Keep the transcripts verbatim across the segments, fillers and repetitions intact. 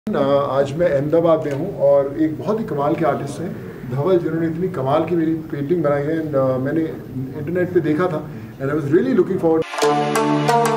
आज मैं अहमदाबाद में हूँ और एक बहुत ही कमाल के आर्टिस्ट हैं धवल, जिन्होंने इतनी कमाल की मेरी पेंटिंग बनाई है। एंड uh, मैंने इंटरनेट पे देखा था and I was really looking forward.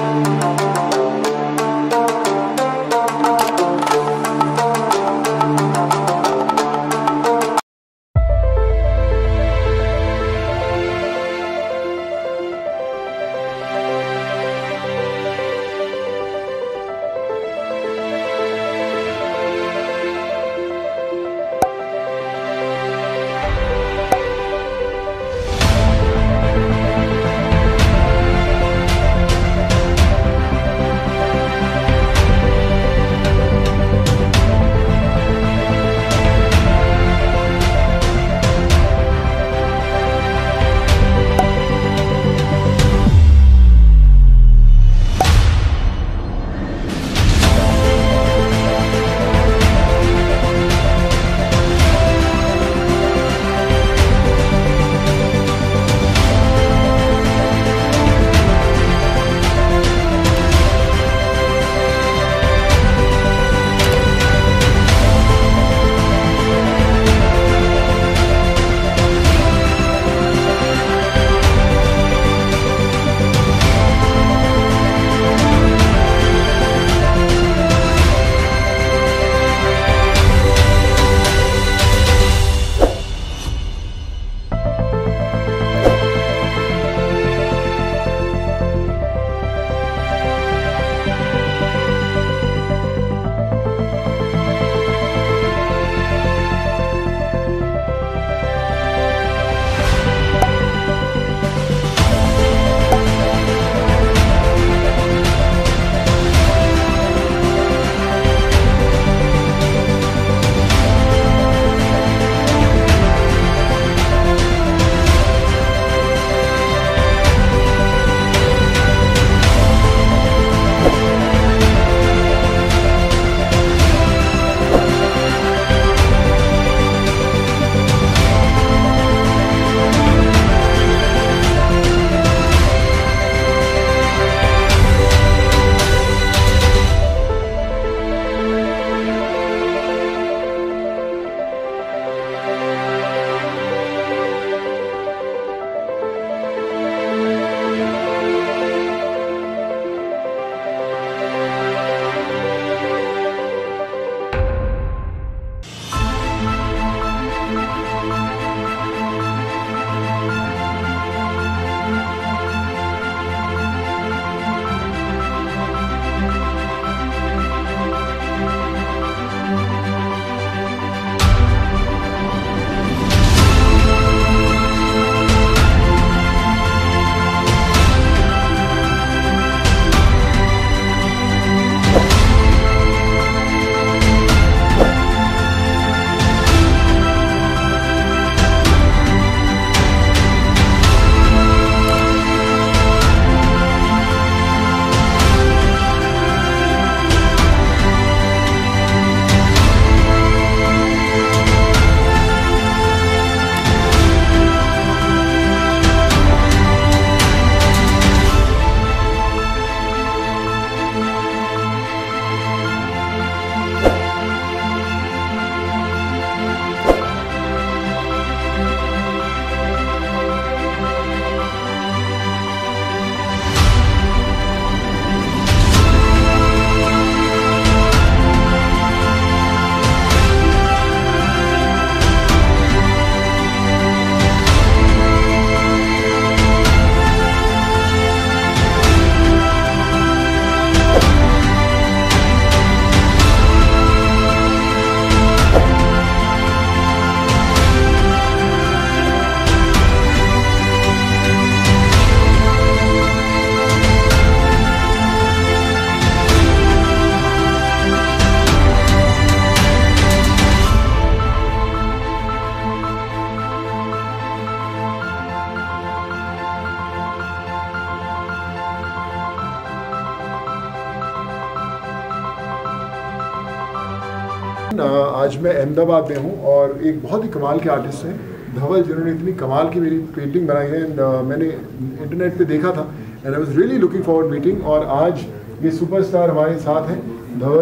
आज मैं अहमदाबाद में हूँ और एक बहुत ही कमाल के आर्टिस्ट हैं धवल, जिन्होंने इतनी कमाल की मेरी पेंटिंग बनाई है। एंड uh, मैंने इंटरनेट पे देखा था and I was really looking forward meeting. और आज ये सुपरस्टार हमारे साथ हैं धवल,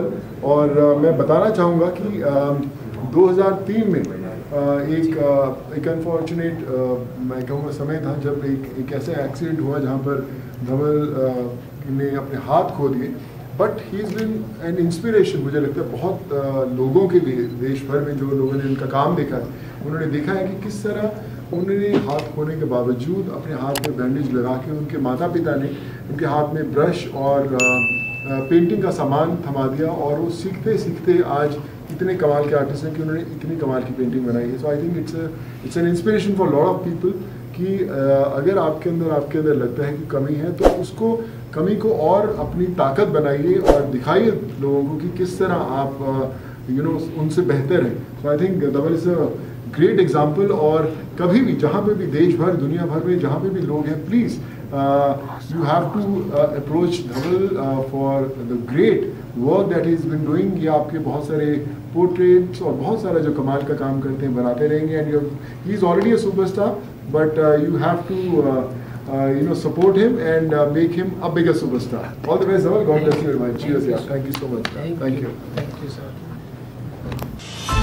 और uh, मैं बताना चाहूँगा कि uh, दो हज़ार तीन में uh, एक uh, एक अनफॉर्चुनेट uh, मैं कहूँगा समय था जब एक एक ऐसा एक्सीडेंट हुआ जहाँ पर धवल uh, ने अपने हाथ खो दिए, but he is been an inspiration. मुझे लगता है बहुत uh, लोगों के लिए देश भर में जो लोगों ने उनका काम देखा है, उन्होंने देखा है कि किस तरह उन्होंने हाथ खोने के बावजूद अपने हाथ में बैंडेज लगा के उनके माता पिता ने उनके हाथ में ब्रश और पेंटिंग का सामान थमा दिया, और वो सीखते सीखते आज इतने कमाल के आर्टिस्ट हैं कि उन्होंने इतनी कमाल की पेंटिंग बनाई है। So I think it's it's an inspiration for lot of people कि अगर आपके अंदर आपके अंदर लगता है कि कमी है तो उसको कमी को और अपनी ताकत बनाइए और दिखाइए लोगों को कि किस तरह आप यू नो उनसे बेहतर हैं। So I think Dhaval is a great example. और कभी भी जहाँ पे भी देश भर दुनिया भर में जहाँ पे भी लोग हैं, please you have to approach Dhaval for the great work that is been doing. ये आपके बहुत सारे पोर्ट्रेट्स और बहुत सारा जो कमाल का काम करते हैं बनाते रहेंगे, and you he is already a superstar, but you have to Uh, you know, support him and uh, make him a bigger superstar. All the best, Dhaval. God bless you very much. Cheers, yeah. Thank you so much. Thank, Thank you. you. Thank you, sir.